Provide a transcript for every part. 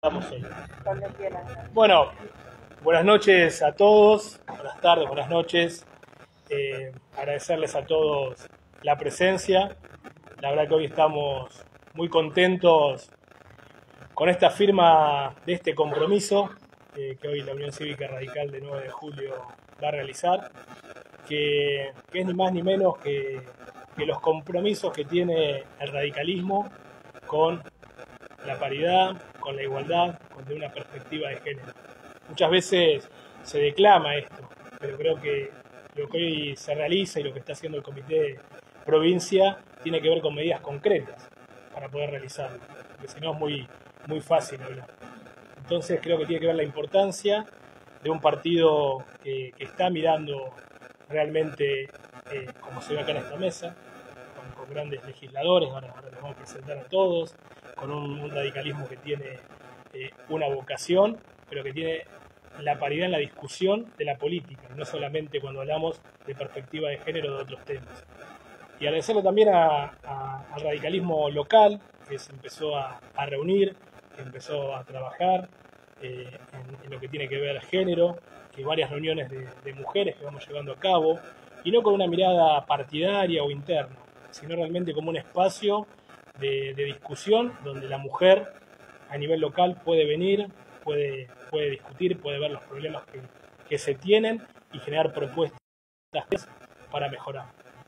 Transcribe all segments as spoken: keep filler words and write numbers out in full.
Estamos hoy. Bueno, buenas noches a todos, buenas tardes, buenas noches. Eh, agradecerles a todos la presencia. La verdad que hoy estamos muy contentos con esta firma de este compromiso eh, que hoy la Unión Cívica Radical de nueve de julio va a realizar, que, que es ni más ni menos que, que los compromisos que tiene el radicalismo con la paridad, con la igualdad, con una perspectiva de género. Muchas veces se declama esto, pero creo que lo que hoy se realiza y lo que está haciendo el Comité Provincia tiene que ver con medidas concretas para poder realizarlo, porque si no es muy, muy fácil hablar. Entonces creo que tiene que ver la importancia de un partido que, que está mirando realmente, eh, como se ve acá en esta mesa, con, con grandes legisladores, ahora, ahora les vamos a presentar a todos, con un, un radicalismo que tiene eh, una vocación, pero que tiene la paridad en la discusión de la política, no solamente cuando hablamos de perspectiva de género de otros temas. Y agradecerle también a, a, al radicalismo local, que se empezó a, a reunir, que empezó a trabajar eh, en, en lo que tiene que ver género, que varias reuniones de, de mujeres que vamos llevando a cabo, y no con una mirada partidaria o interna, sino realmente como un espacio de, de discusión donde la mujer a nivel local puede venir, puede, puede discutir, puede ver los problemas que, que se tienen y generar propuestas para mejorar.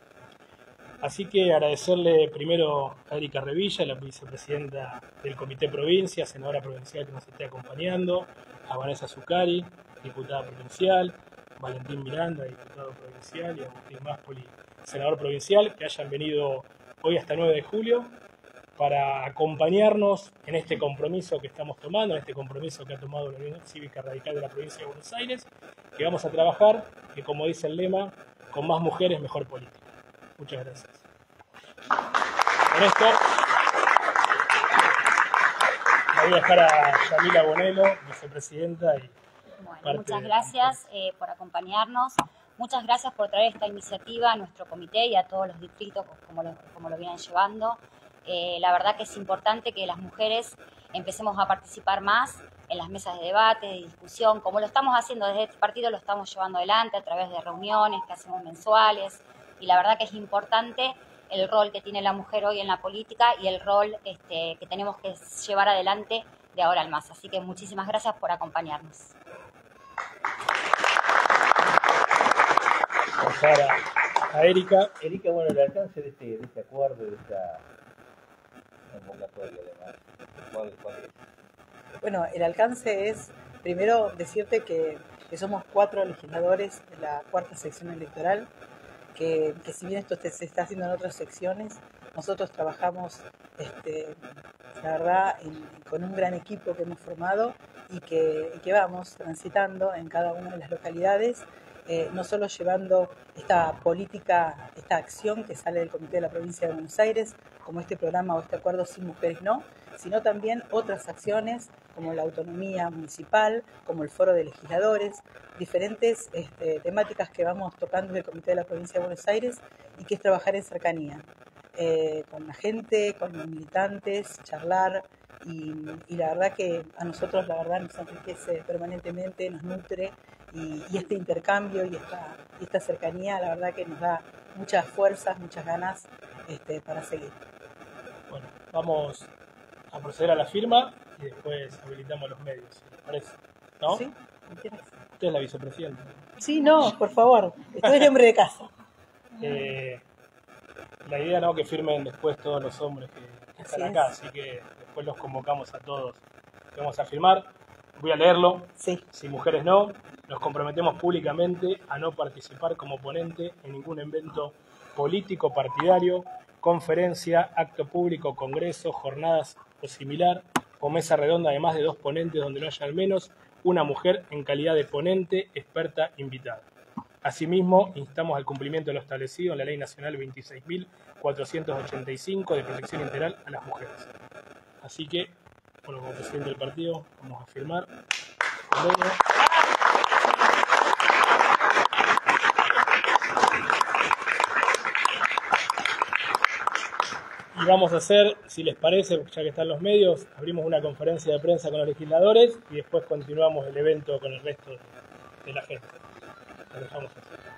Así que agradecerle primero a Erika Revilla, la vicepresidenta del Comité Provincia, senadora provincial que nos esté acompañando, a Vanessa Zuccari, diputada provincial, Valentín Miranda, diputado provincial, y Agustín Máspoli, senador provincial, que hayan venido hoy hasta nueve de julio para acompañarnos en este compromiso que estamos tomando, en este compromiso que ha tomado la Unión Cívica Radical de la Provincia de Buenos Aires, que vamos a trabajar, que como dice el lema, con más mujeres, mejor política. Muchas gracias. Con esto voy a dejar a Yamila Bonello, vicepresidenta. Y bueno, muchas gracias eh, por acompañarnos. Muchas gracias por traer esta iniciativa a nuestro comité y a todos los distritos como lo, como lo vienen llevando. Eh, la verdad que es importante que las mujeres empecemos a participar más en las mesas de debate, de discusión, como lo estamos haciendo desde este partido, lo estamos llevando adelante a través de reuniones que hacemos mensuales, y la verdad que es importante el rol que tiene la mujer hoy en la política y el rol este, que tenemos que llevar adelante de ahora al más. Así que muchísimas gracias por acompañarnos. Pasar a, a Erika. Erika, bueno, el alcance de este, de este acuerdo, de esta convocatoria, además, ¿cuál, cuál es? Bueno, el alcance es, primero, decirte que, que somos cuatro legisladores de la cuarta sección electoral, que, que si bien esto se está haciendo en otras secciones, nosotros trabajamos, este, la verdad, en, con un gran equipo que hemos formado y que, y que vamos transitando en cada una de las localidades, eh, no solo llevando esta política, esta acción que sale del Comité de la Provincia de Buenos Aires, como este programa o este acuerdo Sin Mujeres No, sino también otras acciones como la autonomía municipal, como el foro de legisladores, diferentes este, temáticas que vamos tocando desde el Comité de la Provincia de Buenos Aires y que es trabajar en cercanía, eh, con la gente, con los militantes, charlar y, y la verdad que a nosotros la verdad nos enriquece permanentemente, nos nutre y, y este intercambio y esta, y esta cercanía la verdad que nos da muchas fuerzas, muchas ganas este, para seguir. Bueno, vamos a proceder a la firma y después habilitamos los medios, ¿les parece? ¿No? ¿Sí? ¿Tienes? Usted es la vicepresidenta. Sí, no, por favor, estoy de hombre de casa. Eh, la idea no que firmen después todos los hombres que, que están Así acá, es. así que después los convocamos a todos que vamos a firmar. Voy a leerlo. Sí. Si mujeres no, nos comprometemos públicamente a no participar como ponente en ningún evento político, partidario, conferencia, acto público, congreso, jornadas o similar, o mesa redonda de más de dos ponentes donde no haya al menos una mujer en calidad de ponente, experta, invitada. Asimismo, instamos al cumplimiento de lo establecido en la Ley Nacional veintiséis mil cuatrocientos ochenta y cinco de protección integral a las mujeres. Así que, bueno, como presidente del partido, vamos a firmar. Convenio. Y vamos a hacer, si les parece, ya que están los medios, abrimos una conferencia de prensa con los legisladores y después continuamos el evento con el resto de, de la gente. Lo dejamos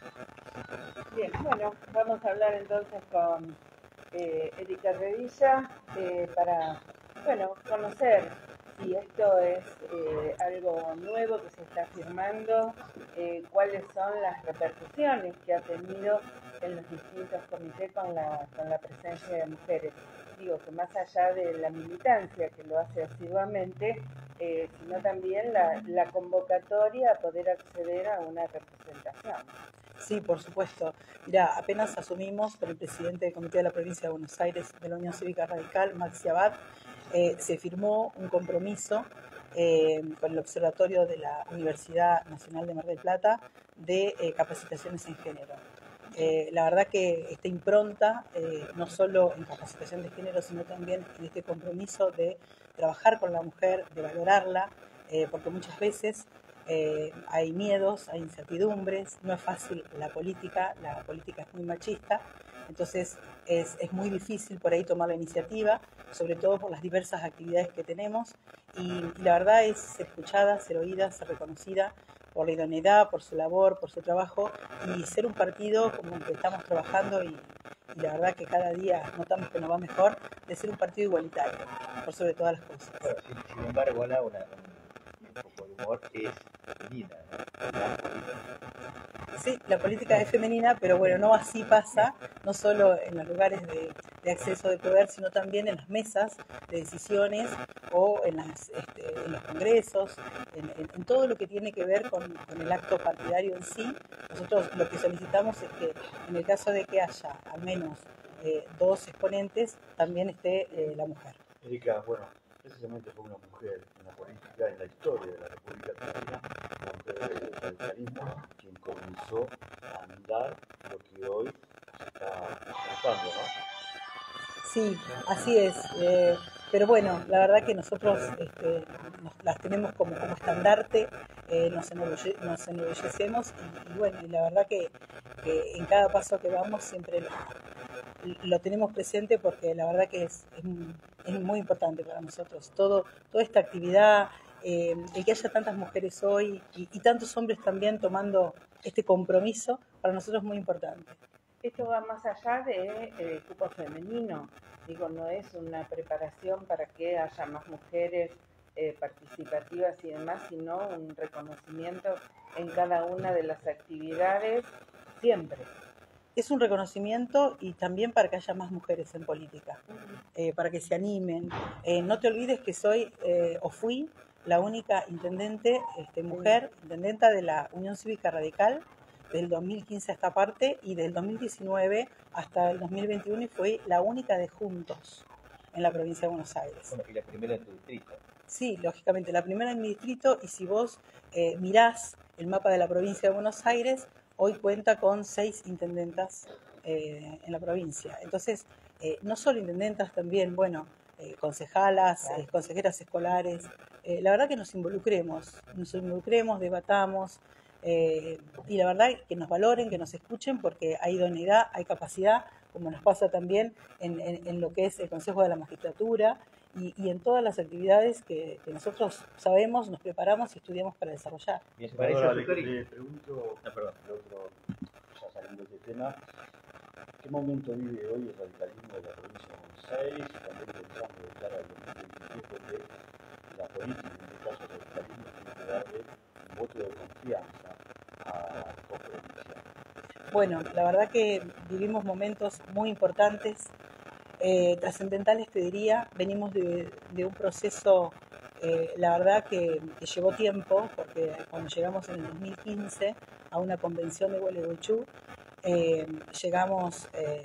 así. Bien, bueno, vamos a hablar entonces con eh, Erika Revilla eh, para, bueno, conocer si esto es eh, algo nuevo que se está firmando, eh, cuáles son las repercusiones que ha tenido en los distintos comités con la, con la presencia de mujeres. Digo que más allá de la militancia que lo hace asiduamente, eh, sino también la, la convocatoria a poder acceder a una representación. Sí, por supuesto. Mira, apenas asumimos por el presidente del Comité de la Provincia de Buenos Aires de la Unión Cívica Radical, Maxi Abad, eh, se firmó un compromiso eh, con el Observatorio de la Universidad Nacional de Mar del Plata de eh, capacitaciones en género. Eh, la verdad que esta impronta, eh, no solo en capacitación de género, sino también en este compromiso de trabajar con la mujer, de valorarla, eh, porque muchas veces eh, hay miedos, hay incertidumbres, no es fácil la política, la política es muy machista, entonces es, es muy difícil por ahí tomar la iniciativa, sobre todo por las diversas actividades que tenemos, y, y la verdad es ser escuchada, ser oída, ser reconocida por la idoneidad, por su labor, por su trabajo, y ser un partido como el que estamos trabajando, y, y la verdad que cada día notamos que nos va mejor, de ser un partido igualitario, por sobre todas las cosas. Bueno, sin, sin embargo, Ana, una, un poco de humor es femenina, ¿no? Sí, la política es femenina, pero bueno, no así pasa, no solo en los lugares de, de acceso de poder, sino también en las mesas de decisiones o en, las, este, en los congresos, en, en, en todo lo que tiene que ver con, con el acto partidario en sí. Nosotros lo que solicitamos es que en el caso de que haya al menos eh, dos exponentes, también esté eh, la mujer. Erika, bueno, precisamente fue una mujer en la política, en la historia de la República Argentina, una mujer del radicalismo, quien comenzó a andar lo que hoy se está tratando, ¿no? Sí, así es. Eh, pero bueno, la verdad que nosotros este, nos, las tenemos como, como estandarte, eh, nos, enorgulle, nos enorgullecemos y, y bueno, y la verdad que, que en cada paso que vamos siempre lo, lo tenemos presente porque la verdad que es, es, es muy importante para nosotros. Todo, toda esta actividad, eh, el que haya tantas mujeres hoy y, y tantos hombres también tomando este compromiso, para nosotros es muy importante. Esto va más allá de eh, cupo femenino, digo, no es una preparación para que haya más mujeres eh, participativas y demás, sino un reconocimiento en cada una de las actividades siempre. Es un reconocimiento y también para que haya más mujeres en política, eh, para que se animen. Eh, no te olvides que soy eh, o fui la única intendente, este, mujer, intendenta de la Unión Cívica Radical, del dos mil quince a esta parte y del dos mil diecinueve hasta el dos mil veintiuno, y fue la única de Juntos en la provincia de Buenos Aires. Bueno, y la primera en tu distrito. Sí, lógicamente, la primera en mi distrito, y si vos eh, mirás el mapa de la provincia de Buenos Aires, hoy cuenta con seis intendentas eh, en la provincia. Entonces, eh, no solo intendentas, también, bueno, eh, concejalas, eh, consejeras escolares. Eh, la verdad que nos involucremos, nos involucremos, debatamos, Eh, y la verdad que nos valoren, que nos escuchen, porque hay idoneidad, hay capacidad, como nos pasa también en, en, en lo que es el Consejo de la Magistratura y, y en todas las actividades que, que nosotros sabemos, nos preparamos y estudiamos para desarrollar. Bien, para eso, Ahora le, Victoria. le pregunto, No, perdón. el otro, ya saliendo de este tema, ¿qué momento vive hoy el radicalismo de la provincia de Buenos Aires? También pensando de cara al dos mil veintitrés, donde la política, en este caso el radicalismo, tiene que darle un voto de confianza a la provincia. Bueno, la verdad que vivimos momentos muy importantes, eh, trascendentales te diría. Venimos de, de un proceso, eh, la verdad que, que llevó tiempo, porque cuando llegamos en el dos mil quince a una convención de Gualeguaychú, eh, llegamos, eh,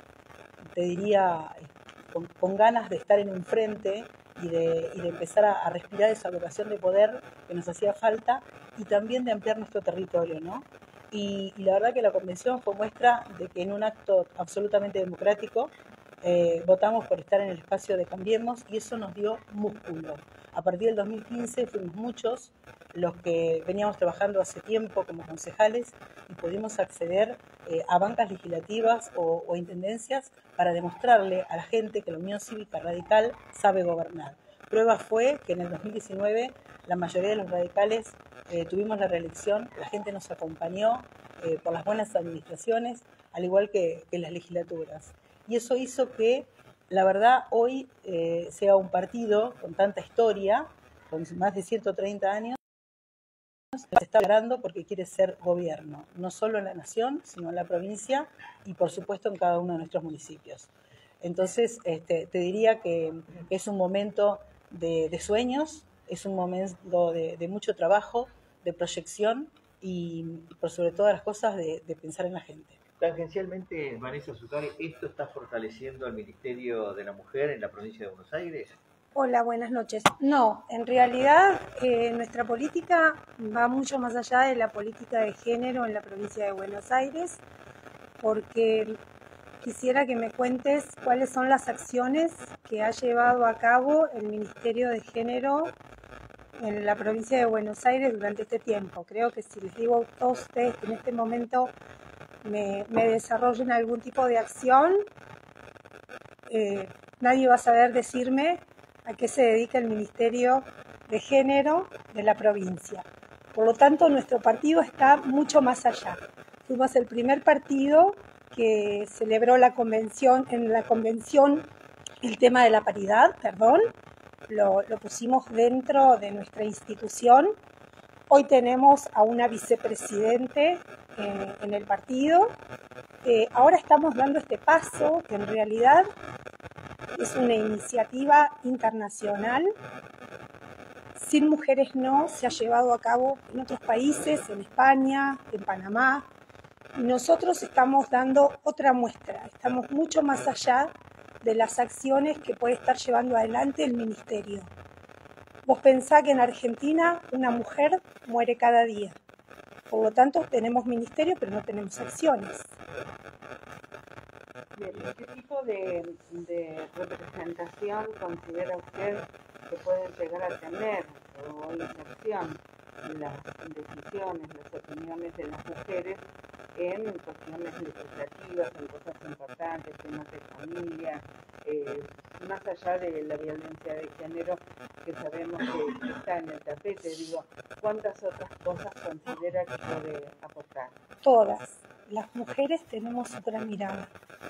te diría, con, con ganas de estar en un frente y de, y de empezar a, a respirar esa vocación de poder que nos hacía falta, y también de ampliar nuestro territorio, ¿no? Y, y la verdad que la convención fue muestra de que en un acto absolutamente democrático eh, votamos por estar en el espacio de Cambiemos, y eso nos dio músculo. A partir del dos mil quince fuimos muchos los que veníamos trabajando hace tiempo como concejales y pudimos acceder eh, a bancas legislativas o, o intendencias para demostrarle a la gente que la Unión Cívica Radical sabe gobernar. Prueba fue que en el dos mil diecinueve la mayoría de los radicales eh, tuvimos la reelección, la gente nos acompañó eh, por las buenas administraciones, al igual que, que las legislaturas. Y eso hizo que, la verdad, hoy eh, sea un partido con tanta historia, con más de ciento treinta años, se está logrando porque quiere ser gobierno, no solo en la nación, sino en la provincia y por supuesto en cada uno de nuestros municipios. Entonces, este, te diría que es un momento de, de sueños, es un momento de, de mucho trabajo, de proyección y, por sobre todas las cosas, de, de pensar en la gente. Tangencialmente, Vanessa Zuccari, ¿esto está fortaleciendo al Ministerio de la Mujer en la provincia de Buenos Aires? Hola, buenas noches. No, en realidad eh, nuestra política va mucho más allá de la política de género en la provincia de Buenos Aires, porque quisiera que me cuentes cuáles son las acciones que ha llevado a cabo el Ministerio de Género en la provincia de Buenos Aires durante este tiempo. Creo que si les digo a todos ustedes que en este momento me, me desarrollen algún tipo de acción, eh, nadie va a saber decirme a qué se dedica el Ministerio de Género de la provincia. Por lo tanto, nuestro partido está mucho más allá. Fuimos el primer partido que celebró la convención, en la convención el tema de la paridad, perdón, lo, lo pusimos dentro de nuestra institución. Hoy tenemos a una vicepresidente eh, en el partido. Eh, ahora estamos dando este paso que en realidad es una iniciativa internacional. Sin Mujeres No se ha llevado a cabo en otros países, en España, en Panamá. Y nosotros estamos dando otra muestra. Estamos mucho más allá de las acciones que puede estar llevando adelante el Ministerio. Vos pensá que en Argentina una mujer muere cada día. Por lo tanto, tenemos ministerio, pero no tenemos acciones. Bien, ¿qué tipo de, de representación considera usted que pueden llegar a tener o inserción las decisiones, las opiniones de las mujeres en cuestiones legislativas, en cosas importantes, temas de familia, eh, más allá de la violencia de género que sabemos que, que está en el tapete? Digo, ¿cuántas otras cosas considera que puede aportar? Todas. Las mujeres tenemos otra mirada.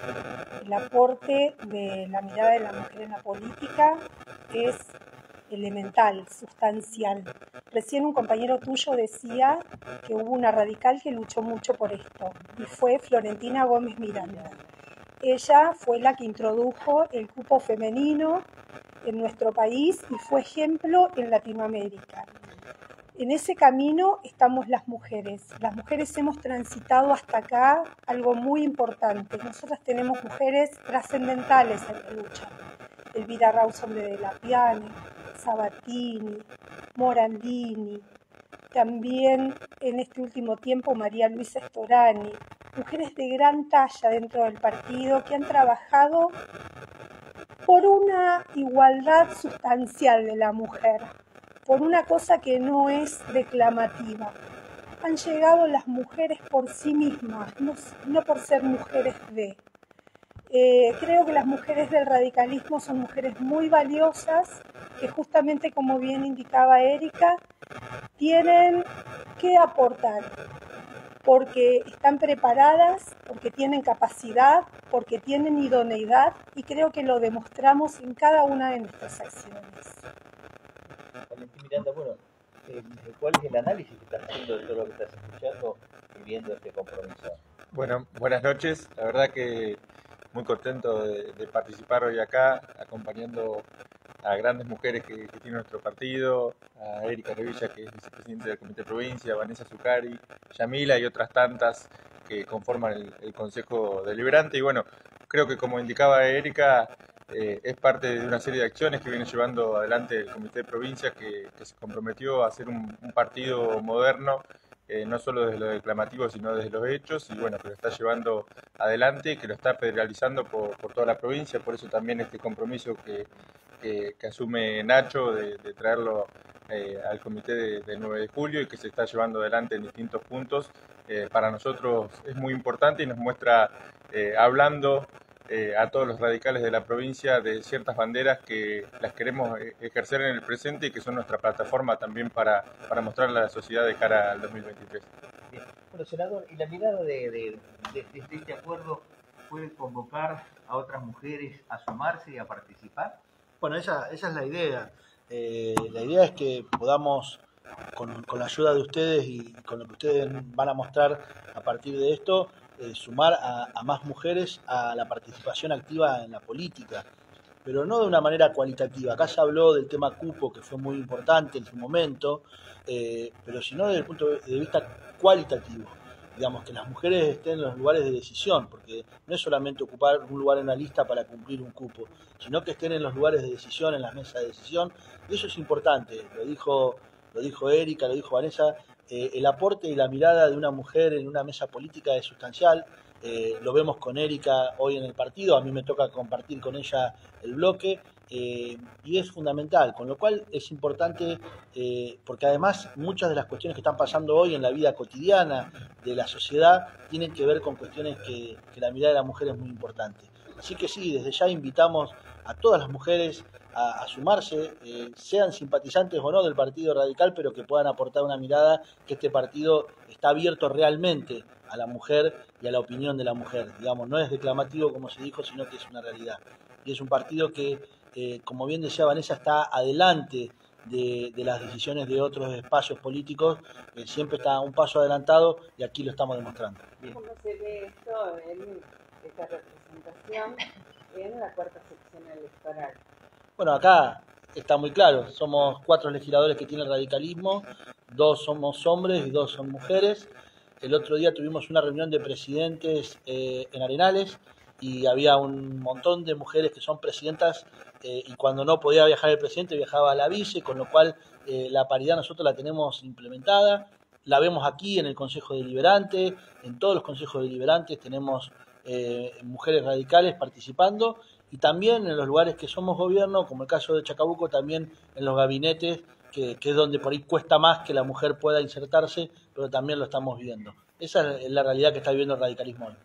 El aporte de la mirada de la mujer en la política es elemental, sustancial. Recién un compañero tuyo decía que hubo una radical que luchó mucho por esto, y fue Florentina Gómez Miranda. Ella fue la que introdujo el cupo femenino en nuestro país y fue ejemplo en Latinoamérica. En ese camino estamos las mujeres. Las mujeres hemos transitado hasta acá algo muy importante. Nosotras tenemos mujeres trascendentales en la lucha. Elvira Rawson de la Piane, Sabatini, Morandini, también en este último tiempo María Luisa Storani, mujeres de gran talla dentro del partido que han trabajado por una igualdad sustancial de la mujer, por una cosa que no es declamativa. Han llegado las mujeres por sí mismas, no, no por ser mujeres de. Eh, creo que las mujeres del radicalismo son mujeres muy valiosas, que justamente como bien indicaba Erika, tienen que aportar, porque están preparadas, porque tienen capacidad, porque tienen idoneidad, y creo que lo demostramos en cada una de nuestras acciones. Valentín Miranda, bueno, eh, ¿cuál es el análisis que estás haciendo de todo lo que estás escuchando y viendo este compromiso? Bueno, buenas noches. La verdad que muy contento de, de participar hoy acá, acompañando a grandes mujeres que, que tiene nuestro partido, a Erika Revilla, que es vicepresidente del Comité de Provincia, a Vanessa Zuccari, Yamila y otras tantas que conforman el, el Consejo Deliberante. Y bueno, creo que como indicaba Erika, eh, es parte de una serie de acciones que viene llevando adelante el Comité de Provincia, que, que se comprometió a hacer un, un partido moderno, Eh, no solo desde lo declamativo, sino desde los hechos, y bueno, que lo está llevando adelante, que lo está federalizando por, por toda la provincia. Por eso también este compromiso que, que, que asume Nacho de, de traerlo eh, al comité de, de nueve de julio y que se está llevando adelante en distintos puntos, eh, para nosotros es muy importante y nos muestra, eh, hablando eh, a todos los radicales de la provincia, de ciertas banderas que las queremos ejercer en el presente y que son nuestra plataforma también para, para mostrarle a la sociedad de cara al dos mil veintitrés. Bien. Bueno, senador, ¿y la mirada de, de, de, de este acuerdo puede convocar a otras mujeres a sumarse y a participar? Bueno, esa, esa es la idea. Eh, la idea es que podamos, con, con la ayuda de ustedes y con lo que ustedes van a mostrar a partir de esto, eh, sumar a, a más mujeres a la participación activa en la política, pero no de una manera cualitativa. Acá se habló del tema cupo, que fue muy importante en su momento, eh, pero sino desde el punto de vista cualitativo. Digamos, que las mujeres estén en los lugares de decisión, porque no es solamente ocupar un lugar en una lista para cumplir un cupo, sino que estén en los lugares de decisión, en las mesas de decisión, y eso es importante. Lo dijo, lo dijo Erika, lo dijo Vanessa, eh, el aporte y la mirada de una mujer en una mesa política es sustancial. Eh, lo vemos con Erika hoy en el partido, a mí me toca compartir con ella el bloque, eh, y es fundamental, con lo cual es importante, eh, porque además muchas de las cuestiones que están pasando hoy en la vida cotidiana de la sociedad tienen que ver con cuestiones que, que la mirada de la mujer es muy importante. Así que sí, desde ya invitamos a todas las mujeres a, a sumarse, eh, sean simpatizantes o no del Partido Radical, pero que puedan aportar una mirada que este partido está abierto realmente a la mujer y a la opinión de la mujer. Digamos, no es declamativo como se dijo, sino que es una realidad. Y es un partido que, eh, como bien decía Vanessa, está adelante de, de las decisiones de otros espacios políticos, eh, siempre está un paso adelantado y aquí lo estamos demostrando. ¿Cómo se ve esto en esta representación en la cuarta sección electoral? Bueno, acá está muy claro, somos cuatro legisladores que tienen radicalismo, dos somos hombres y dos son mujeres. El otro día tuvimos una reunión de presidentes eh, en Arenales y había un montón de mujeres que son presidentas eh, y cuando no podía viajar el presidente viajaba la vice, con lo cual eh, la paridad nosotros la tenemos implementada. La vemos aquí en el Consejo Deliberante, en todos los consejos deliberantes tenemos eh, mujeres radicales participando y también en los lugares que somos gobierno, como el caso de Chacabuco, también en los gabinetes, que, que es donde por ahí cuesta más que la mujer pueda insertarse, pero también lo estamos viendo. Esa es la realidad que está viviendo el radicalismo hoy.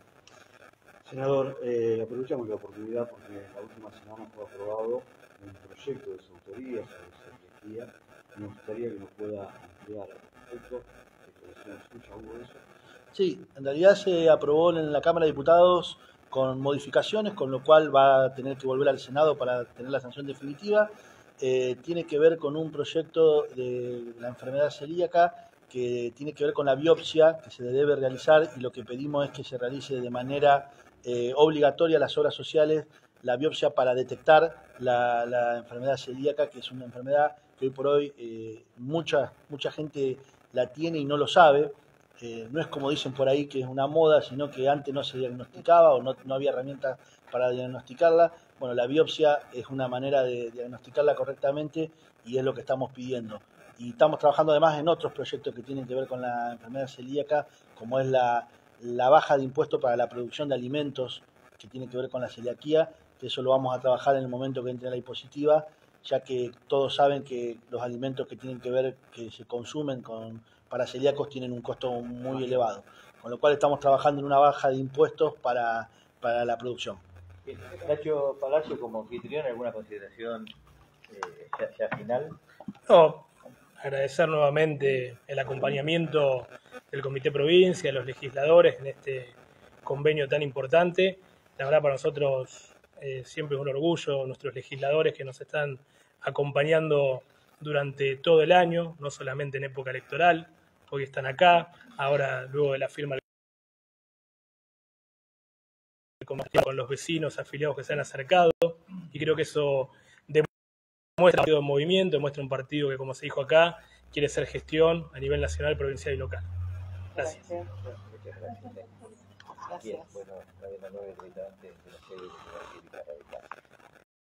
Senador, eh, aprovechamos la oportunidad porque la última semana fue aprobado un proyecto de su autoría sobre celiaquía. Me gustaría que nos pueda ampliar al respecto. ¿Escucha algo de eso? Sí, en realidad se aprobó en la Cámara de Diputados con modificaciones, con lo cual va a tener que volver al Senado para tener la sanción definitiva. Eh, tiene que ver con un proyecto de la enfermedad celíaca que tiene que ver con la biopsia que se debe realizar y lo que pedimos es que se realice de manera eh, obligatoria a las obras sociales la biopsia para detectar la, la enfermedad celíaca, que es una enfermedad que hoy por hoy eh, mucha, mucha gente la tiene y no lo sabe. Eh, no es como dicen por ahí que es una moda, sino que antes no se diagnosticaba o no, no había herramientas para diagnosticarla. Bueno, la biopsia es una manera de diagnosticarla correctamente y es lo que estamos pidiendo. Y estamos trabajando además en otros proyectos que tienen que ver con la enfermedad celíaca, como es la, la baja de impuestos para la producción de alimentos que tiene que ver con la celiaquía, que eso lo vamos a trabajar en el momento que entre la dispositiva, ya que todos saben que los alimentos que tienen que ver, que se consumen con, para celíacos tienen un costo muy elevado, con lo cual estamos trabajando en una baja de impuestos para, para la producción. Bien. Nacho Palacio, como anfitrión, ¿alguna consideración eh, ya, ya final? No, agradecer nuevamente el acompañamiento del Comité Provincia, de los legisladores en este convenio tan importante. La verdad para nosotros eh, siempre es un orgullo, nuestros legisladores que nos están acompañando durante todo el año, no solamente en época electoral, hoy están acá, ahora luego de la firma con los vecinos afiliados que se han acercado, y creo que eso demuestra un partido de movimiento, demuestra un partido que, como se dijo acá, quiere hacer gestión a nivel nacional, provincial y local. Gracias. Muchas gracias. Bien, bueno, la de la nueva de la sede de la República Radical.